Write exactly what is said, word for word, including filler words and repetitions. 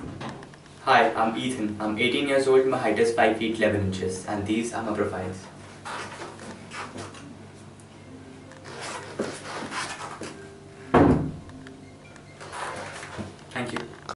Hi, I'm Ethan. I'm eighteen years old, my height is five feet eleven inches, and these are my profiles.